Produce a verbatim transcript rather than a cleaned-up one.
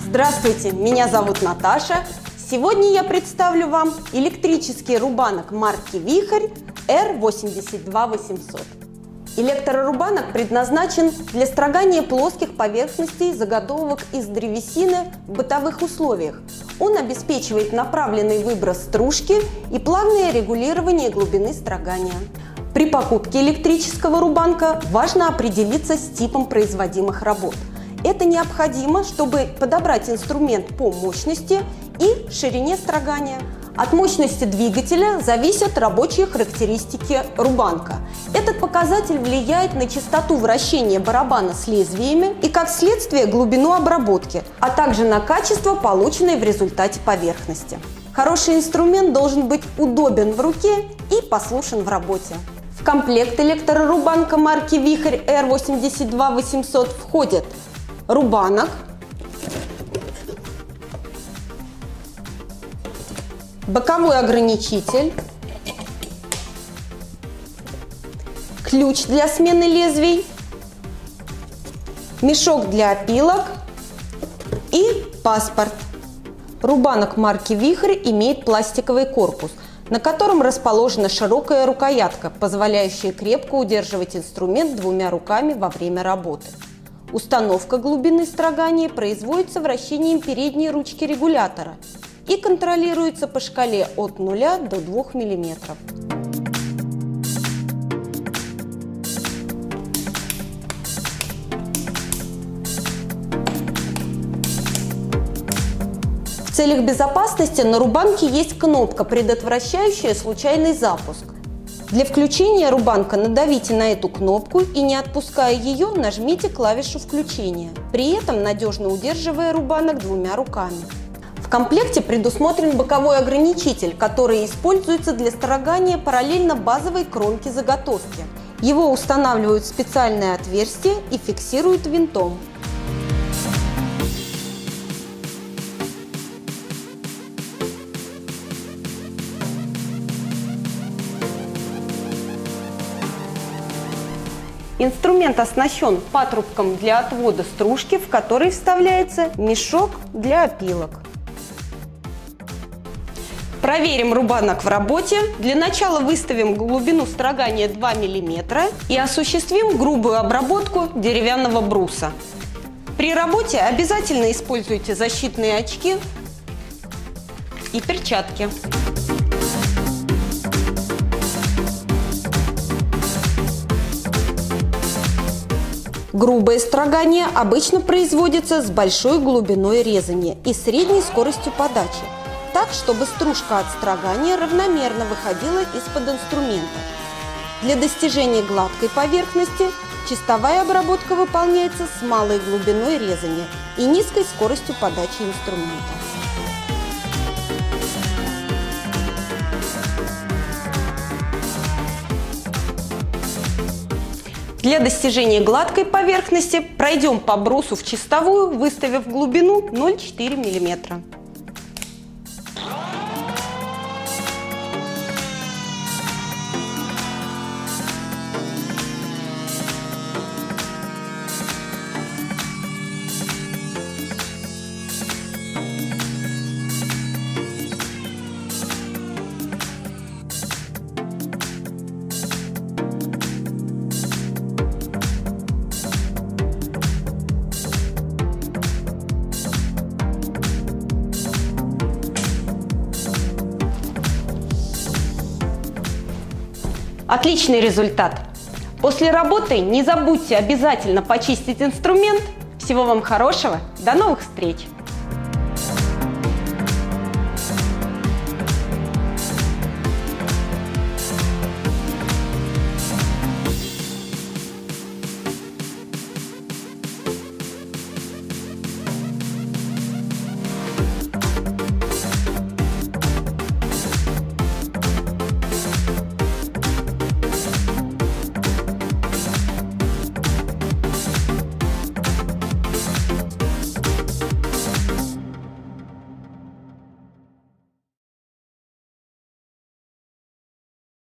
Здравствуйте, меня зовут Наташа. Сегодня я представлю вам электрический рубанок марки Вихрь эр восемьдесят два восемьсот. Электрорубанок предназначен для строгания плоских поверхностей заготовок из древесины в бытовых условиях. Он обеспечивает направленный выброс стружки и плавное регулирование глубины строгания. При покупке электрического рубанка важно определиться с типом производимых работ. Это необходимо, чтобы подобрать инструмент по мощности и ширине строгания. От мощности двигателя зависят рабочие характеристики рубанка. Этот показатель влияет на частоту вращения барабана с лезвиями и, как следствие, глубину обработки, а также на качество полученной в результате поверхности. Хороший инструмент должен быть удобен в руке и послушен в работе. В комплект электрорубанка марки Вихрь эр восемьдесят два восемьсот входит рубанок, боковой ограничитель, ключ для смены лезвий, мешок для опилок и паспорт. Рубанок марки Вихрь имеет пластиковый корпус, на котором расположена широкая рукоятка, позволяющая крепко удерживать инструмент двумя руками во время работы. Установка глубины строгания производится вращением передней ручки регулятора и контролируется по шкале от нуля до двух миллиметров. В целях безопасности на рубанке есть кнопка, предотвращающая случайный запуск. Для включения рубанка надавите на эту кнопку и, не отпуская ее, нажмите клавишу включения, при этом надежно удерживая рубанок двумя руками. В комплекте предусмотрен боковой ограничитель, который используется для строгания параллельно базовой кромке заготовки. Его устанавливают в специальное отверстие и фиксируют винтом. Инструмент оснащен патрубком для отвода стружки, в который вставляется мешок для опилок. Проверим рубанок в работе. Для начала выставим глубину строгания два миллиметра и осуществим грубую обработку деревянного бруса. При работе обязательно используйте защитные очки и перчатки. Грубое строгание обычно производится с большой глубиной резания и средней скоростью подачи, так, чтобы стружка от строгания равномерно выходила из-под инструмента. Для достижения гладкой поверхности чистовая обработка выполняется с малой глубиной резания и низкой скоростью подачи инструмента. Для достижения гладкой поверхности пройдем по брусу в чистовую, выставив глубину ноль целых четыре десятых миллиметра. Отличный результат! После работы не забудьте обязательно почистить инструмент. Всего вам хорошего! До новых встреч!